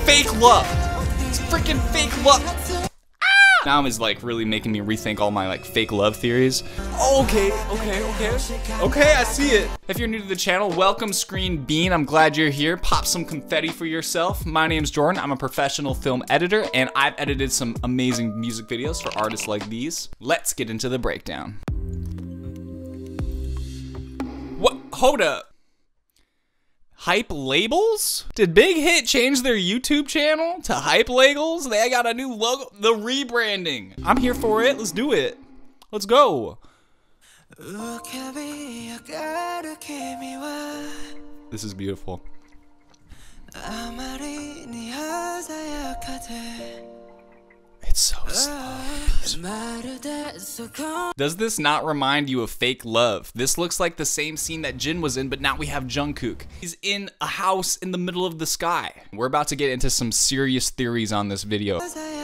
fake love. It's freaking fake love. Now is like really making me rethink all my like fake love theories. Okay, I see it. If you're new to the channel, welcome Screen Bean. I'm glad you're here. Pop some confetti for yourself. My name's Jordan. I'm a professional film editor, and I've edited some amazing music videos for artists like these. Let's get into the breakdown. What? Hold up. Hype Labels? Did Big Hit change their YouTube channel to Hype Labels? They got a new logo. The rebranding. I'm here for it. Let's do it. Let's go. This is beautiful. It's so slow. Does this not remind you of Fake Love? This looks like the same scene that Jin was in, but now we have Jungkook. He's in a house in the middle of the sky. We're about to get into some serious theories on this video.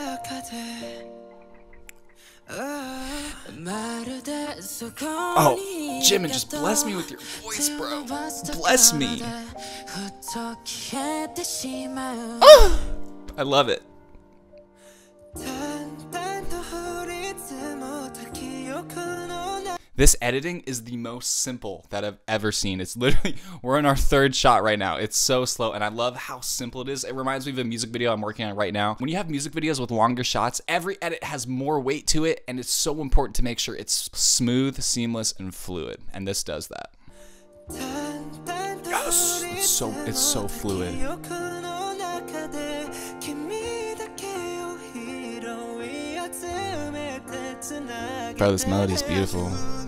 Oh, Jimin, just bless me with your voice, bro. Bless me. I love it. This editing is the most simple that I've ever seen. It's literally, we're in our third shot right now. It's so slow, and I love how simple it is. It reminds me of a music video I'm working on right now. When you have music videos with longer shots, every edit has more weight to it, and it's so important to make sure it's smooth, seamless, and fluid. And this does that. Yes, it's so fluid. Bro, this melody is beautiful.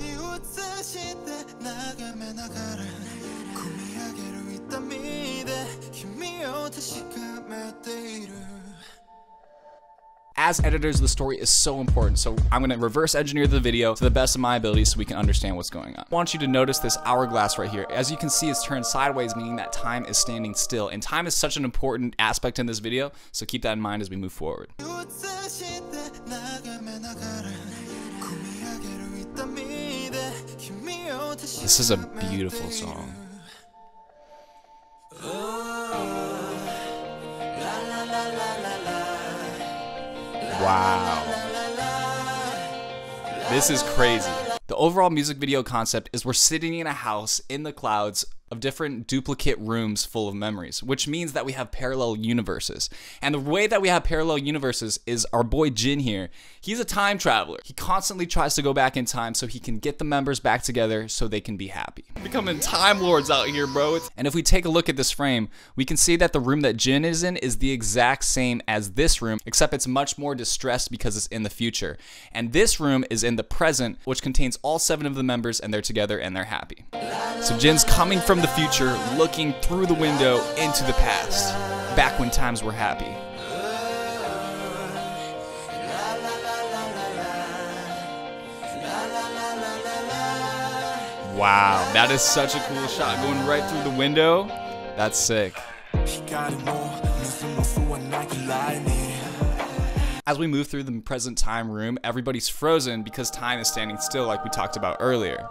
As editors, the story is so important, so I'm gonna reverse engineer the video to the best of my ability so we can understand what's going on. I want you to notice this hourglass right here. As you can see, it's turned sideways, meaning that time is standing still. And time is such an important aspect in this video, so keep that in mind as we move forward. This is a beautiful song. Wow. This is crazy. The overall music video concept is we're sitting in a house in the clouds of different duplicate rooms full of memories, which means that we have parallel universes. And the way that we have parallel universes is our boy Jin here. He's a time traveler. He constantly tries to go back in time so he can get the members back together so they can be happy. Becoming time lords out here, bro. And if we take a look at this frame, we can see that the room that Jin is in is the exact same as this room, except it's much more distressed because it's in the future. And this room is in the present, which contains all 7 of the members, and they're together and they're happy. So Jin's coming from the future, looking through the window into the past, back when times were happy. Wow, that is such a cool shot, going right through the window. That's sick. As we move through the present time room, everybody's frozen because time is standing still, like we talked about earlier.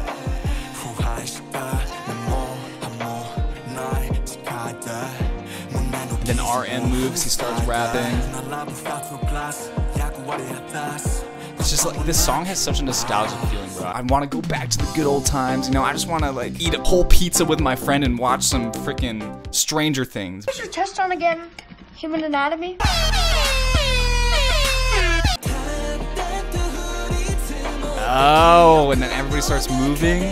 Then RM moves, he starts rapping. It's just like, this song has such a nostalgic feeling, bro. I want to go back to the good old times, you know, I just want to like eat a whole pizza with my friend and watch some freaking Stranger Things. What's your test on again? Human anatomy? Oh, and then everybody starts moving.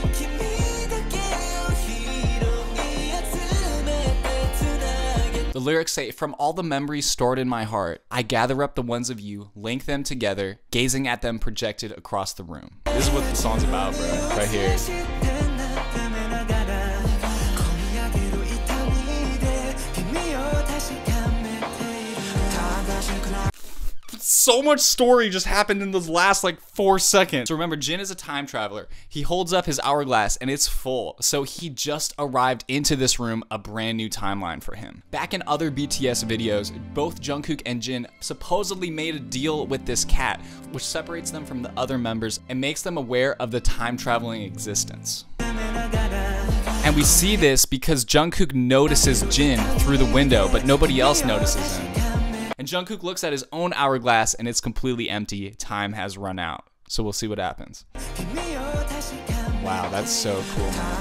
The lyrics say, "From all the memories stored in my heart, I gather up the ones of you, link them together, gazing at them projected across the room." This is what the song's about, bro, right here. So much story just happened in those last like 4 seconds. So remember, Jin is a time traveler. He holds up his hourglass and it's full. So he just arrived into this room, a brand new timeline for him. Back in other BTS videos, both Jungkook and Jin supposedly made a deal with this cat, which separates them from the other members and makes them aware of the time traveling existence. And we see this because Jungkook notices Jin through the window, but nobody else notices him. And Jungkook looks at his own hourglass and it's completely empty. Time has run out. So we'll see what happens. Wow, that's so cool, man.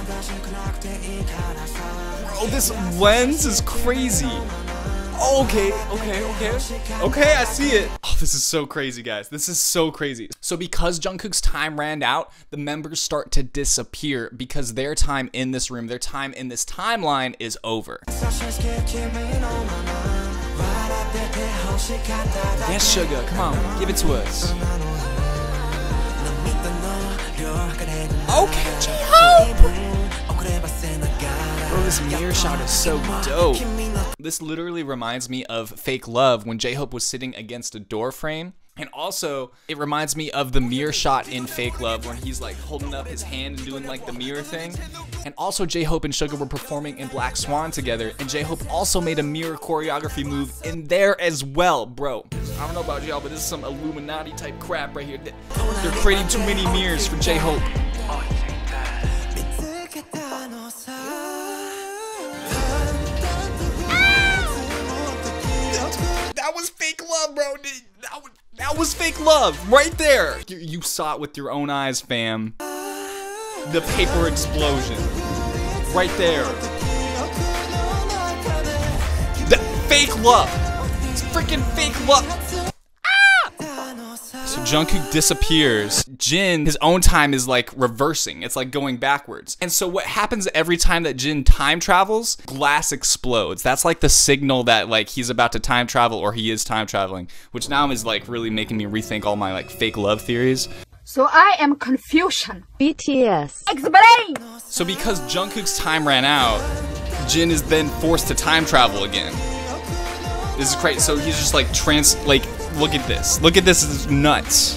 Bro, this lens is crazy. Okay, I see it. Oh, this is so crazy, guys. This is so crazy. So because Jungkook's time ran out, the members start to disappear because their time in this room, their time in this timeline is over. Yes, Sugar, come on, give it to us. Okay, J-Hope! Bro, this mirror shot is so dope. This literally reminds me of Fake Love when J-Hope was sitting against a door frame. And also, it reminds me of the mirror shot in Fake Love when he's like holding up his hand and doing like the mirror thing. And also J-Hope and Suga were performing in Black Swan together, and J-Hope also made a mirror choreography move in there as well. Bro, I don't know about y'all, but this is some Illuminati type crap right here. They're creating too many mirrors for J-Hope. That was Fake Love, bro. That was Fake Love right there. You saw it with your own eyes, fam. The paper explosion right there. That Fake Love. It's freaking Fake Love. So Jungkook disappears. Jin, his own time is like reversing. It's like going backwards. And so what happens every time that Jin time travels, glass explodes. That's like the signal that like he's about to time travel or he is time traveling, which now is like really making me rethink all my like fake love theories. So I am confusion. BTS. Explain! So because Jungkook's time ran out, Jin is then forced to time travel again. This is crazy. So he's just like look at this. Look at this, it's nuts.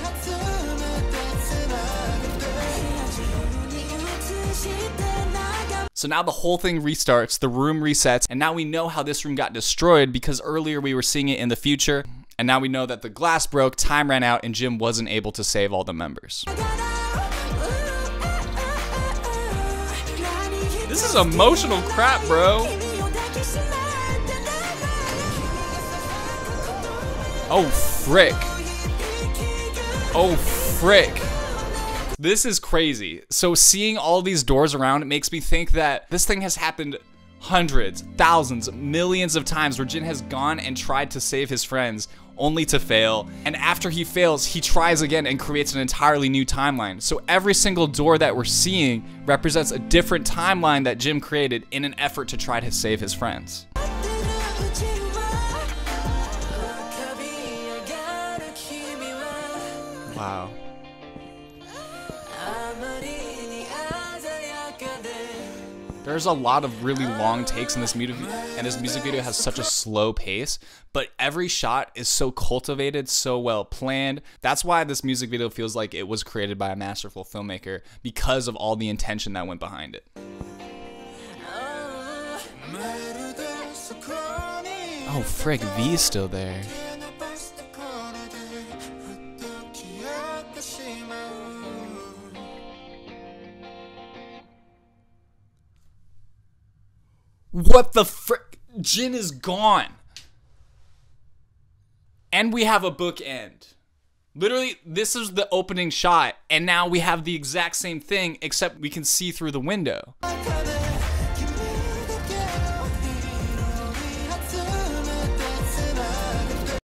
So now the whole thing restarts, the room resets, and now we know how this room got destroyed because earlier we were seeing it in the future, and now we know that the glass broke, time ran out, and Jim wasn't able to save all the members. This is emotional crap, bro. Oh, frick. Oh, frick. This is crazy. So seeing all these doors around, it makes me think that this thing has happened hundreds, thousands, millions of times where Jin has gone and tried to save his friends only to fail. And after he fails, he tries again and creates an entirely new timeline. So every single door that we're seeing represents a different timeline that Jim created in an effort to try to save his friends. Wow. There's a lot of really long takes in this music video, and this music video has such a slow pace, but every shot is so cultivated, so well planned. That's why this music video feels like it was created by a masterful filmmaker, because of all the intention that went behind it. Oh frick, V is still there. What the frick? Jin is gone. And we have a bookend. Literally, this is the opening shot, and now we have the exact same thing, except we can see through the window.